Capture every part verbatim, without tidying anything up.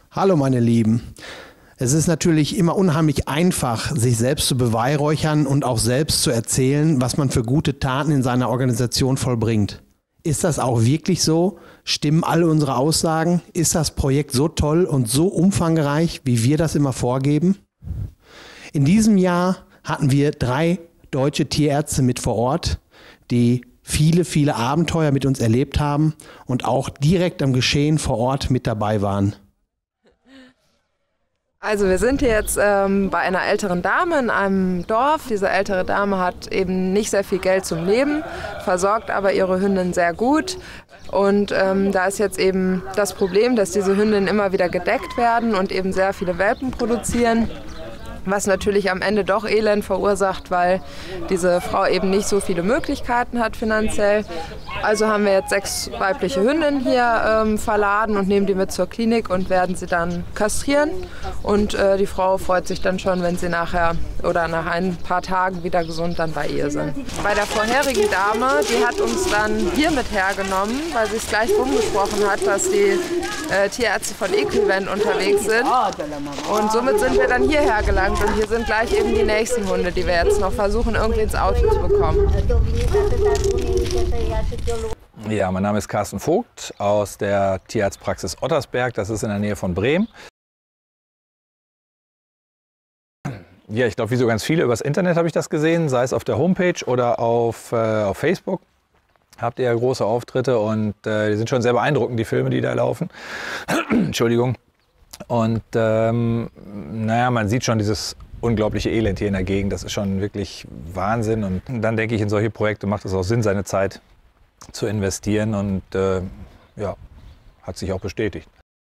Hallo meine Lieben. Es ist natürlich immer unheimlich einfach, sich selbst zu beweihräuchern und auch selbst zu erzählen, was man für gute Taten in seiner Organisation vollbringt. Ist das auch wirklich so? Stimmen alle unsere Aussagen? Ist das Projekt so toll und so umfangreich, wie wir das immer vorgeben? In diesem Jahr hatten wir drei deutsche Tierärzte mit vor Ort, die viele, viele Abenteuer mit uns erlebt haben und auch direkt am Geschehen vor Ort mit dabei waren. Also wir sind hier jetzt ähm, bei einer älteren Dame in einem Dorf. Diese ältere Dame hat eben nicht sehr viel Geld zum Leben, versorgt aber ihre Hündin sehr gut. Und ähm, da ist jetzt eben das Problem, dass diese Hündinnen immer wieder gedeckt werden und eben sehr viele Welpen produzieren. Was natürlich am Ende doch Elend verursacht, weil diese Frau eben nicht so viele Möglichkeiten hat finanziell. Also haben wir jetzt sechs weibliche Hündinnen hier ähm, verladen und nehmen die mit zur Klinik und werden sie dann kastrieren. Und äh, die Frau freut sich dann schon, wenn sie nachher oder nach ein paar Tagen wieder gesund dann bei ihr sind. Bei der vorherigen Dame, die hat uns dann hier mit hergenommen, weil sie es gleich rumgesprochen hat, dass die äh, Tierärzte von Equivent unterwegs sind. Und somit sind wir dann hierher gelangt. Und hier sind gleich eben die nächsten Hunde, die wir jetzt noch versuchen, irgendwie ins Auto zu bekommen. Ja, mein Name ist Carsten Vogt aus der Tierarztpraxis Ottersberg. Das ist in der Nähe von Bremen. Ja, ich glaube, wie so ganz viele, übers Internet habe ich das gesehen, sei es auf der Homepage oder auf, äh, auf Facebook. Habt ihr ja große Auftritte und äh, die sind schon sehr beeindruckend, die Filme, die da laufen. Entschuldigung. Und ähm, naja, man sieht schon dieses unglaubliche Elend hier in der Gegend. Das ist schon wirklich Wahnsinn. Und dann denke ich, in solche Projekte macht es auch Sinn, seine Zeit zu investieren. Und äh, ja, hat sich auch bestätigt.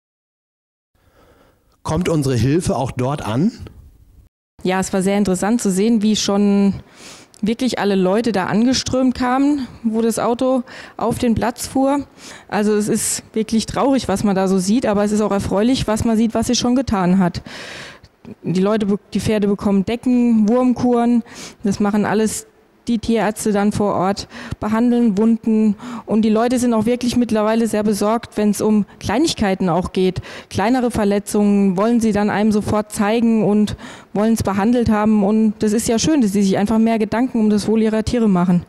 Kommt unsere Hilfe auch dort an? Ja, es war sehr interessant zu sehen, wie schon wirklich alle Leute da angeströmt kamen, wo das Auto auf den Platz fuhr. Also es ist wirklich traurig, was man da so sieht, aber es ist auch erfreulich, was man sieht, was sie schon getan hat. Die Leute, die Pferde bekommen Decken, Wurmkuren, das machen alles die Tierärzte dann vor Ort, behandeln Wunden und die Leute sind auch wirklich mittlerweile sehr besorgt, wenn es um Kleinigkeiten auch geht. Kleinere Verletzungen wollen sie dann einem sofort zeigen und wollen es behandelt haben und das ist ja schön, dass sie sich einfach mehr Gedanken um das Wohl ihrer Tiere machen.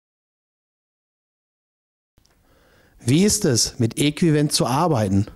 Wie ist es, mit Equivent zu arbeiten?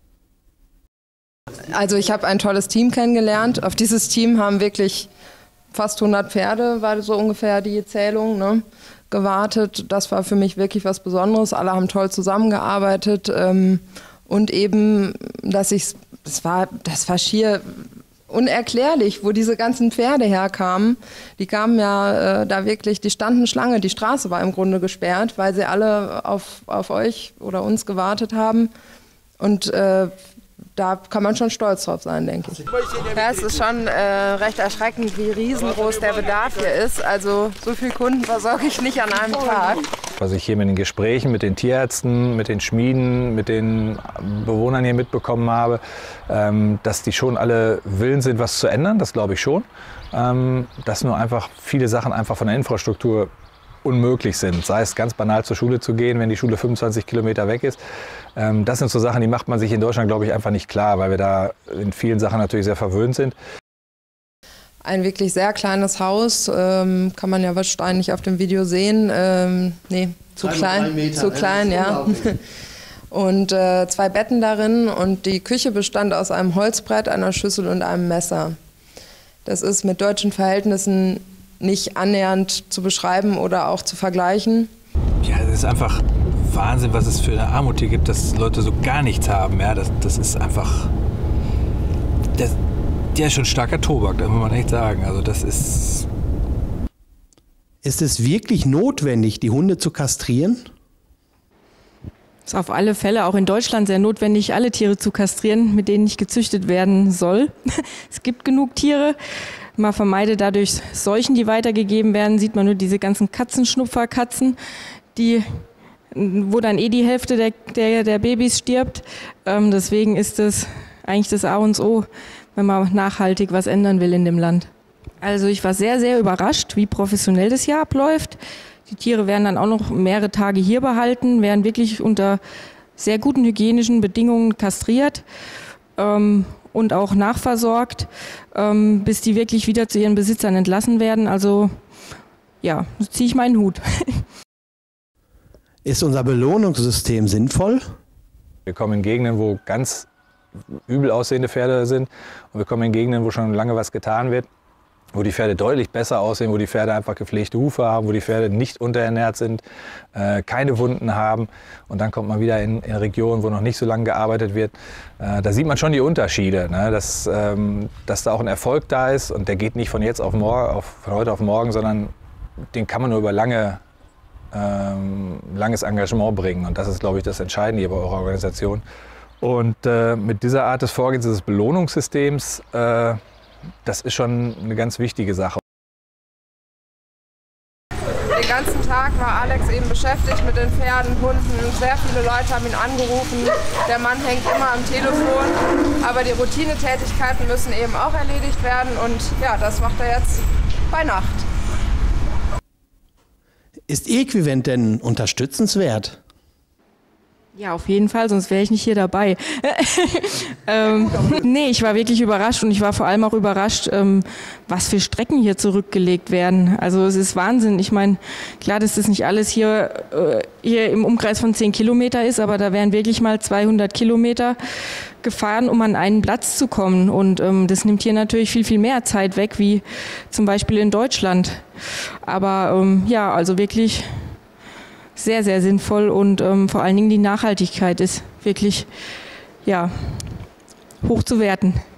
Also ich habe ein tolles Team kennengelernt. Auf dieses Team haben wirklich fast hundert Pferde, war so ungefähr die Zählung, ne, gewartet. Das war für mich wirklich was Besonderes. Alle haben toll zusammengearbeitet ähm, und eben, dass ich, das war, das war schier unerklärlich, wo diese ganzen Pferde herkamen. Die kamen ja äh, da wirklich, die standen Schlange, die Straße war im Grunde gesperrt, weil sie alle auf, auf euch oder uns gewartet haben und äh, da kann man schon stolz drauf sein, denke ich. Ja, es ist schon äh, recht erschreckend, wie riesengroß der Bedarf hier ist. Also so viele Kunden versorge ich nicht an einem Tag. Was ich hier mit den Gesprächen mit den Tierärzten, mit den Schmieden, mit den Bewohnern hier mitbekommen habe, ähm, dass die schon alle willens sind, was zu ändern, das glaube ich schon. Ähm, dass nur einfach viele Sachen einfach von der Infrastruktur unmöglich sind. Sei es ganz banal zur Schule zu gehen, wenn die Schule fünfundzwanzig Kilometer weg ist. Ähm, das sind so Sachen, die macht man sich in Deutschland, glaube ich, einfach nicht klar, weil wir da in vielen Sachen natürlich sehr verwöhnt sind. Ein wirklich sehr kleines Haus, ähm, kann man ja wahrscheinlich auf dem Video sehen. Ähm, nee, zu klein, Meter, zu klein, ja. Und äh, zwei Betten darin und die Küche bestand aus einem Holzbrett, einer Schüssel und einem Messer. Das ist mit deutschen Verhältnissen nicht annähernd zu beschreiben oder auch zu vergleichen. Ja, es ist einfach Wahnsinn, was es für eine Armut hier gibt, dass Leute so gar nichts haben. Ja, das, das ist einfach, das, der ist schon starker Tobak, das muss man echt sagen. Also das ist... Ist es wirklich notwendig, die Hunde zu kastrieren? Es ist auf alle Fälle auch in Deutschland sehr notwendig, alle Tiere zu kastrieren, mit denen nicht gezüchtet werden soll. Es gibt genug Tiere. Man vermeidet dadurch Seuchen, die weitergegeben werden. Sieht man nur diese ganzen Katzenschnupferkatzen, die, wo dann eh die Hälfte der, der, der Babys stirbt. Ähm, deswegen ist es eigentlich das A und O, wenn man nachhaltig was ändern will in dem Land. Also ich war sehr, sehr überrascht, wie professionell das hier abläuft. Die Tiere werden dann auch noch mehrere Tage hier behalten, werden wirklich unter sehr guten hygienischen Bedingungen kastriert. ähm, und auch nachversorgt, ähm, bis die wirklich wieder zu ihren Besitzern entlassen werden. Also ja, da ziehe ich meinen Hut. Ist unser Belohnungssystem sinnvoll? Wir kommen in Gegenden, wo ganz übel aussehende Pferde sind und wir kommen in Gegenden, wo schon lange was getan wird, wo die Pferde deutlich besser aussehen, wo die Pferde einfach gepflegte Hufe haben, wo die Pferde nicht unterernährt sind, äh, keine Wunden haben. Und dann kommt man wieder in, in Regionen, wo noch nicht so lange gearbeitet wird. Äh, da sieht man schon die Unterschiede, ne? dass, ähm, dass da auch ein Erfolg da ist und der geht nicht von jetzt auf morgen, auf, von heute auf morgen, sondern den kann man nur über lange, ähm, langes Engagement bringen. Und das ist, glaube ich, das Entscheidende hier bei eurer Organisation. Und äh, mit dieser Art des Vorgehens des Belohnungssystems, äh, das ist schon eine ganz wichtige Sache. Den ganzen Tag war Alex eben beschäftigt mit den Pferden, Hunden. Sehr viele Leute haben ihn angerufen. Der Mann hängt immer am Telefon. Aber die Routinetätigkeiten müssen eben auch erledigt werden. Und ja, das macht er jetzt bei Nacht. Ist Equivent denn unterstützenswert? Ja, auf jeden Fall, sonst wäre ich nicht hier dabei. ähm, nee, ich war wirklich überrascht und ich war vor allem auch überrascht, ähm, was für Strecken hier zurückgelegt werden. Also es ist Wahnsinn. Ich meine, klar, dass das nicht alles hier, äh, hier im Umkreis von zehn Kilometer ist, aber da wären wirklich mal zweihundert Kilometer gefahren, um an einen Platz zu kommen. Und ähm, das nimmt hier natürlich viel, viel mehr Zeit weg, wie zum Beispiel in Deutschland. Aber ähm, ja, also wirklich sehr, sehr sinnvoll und ähm, vor allen Dingen die Nachhaltigkeit ist wirklich ja, hoch zu werten.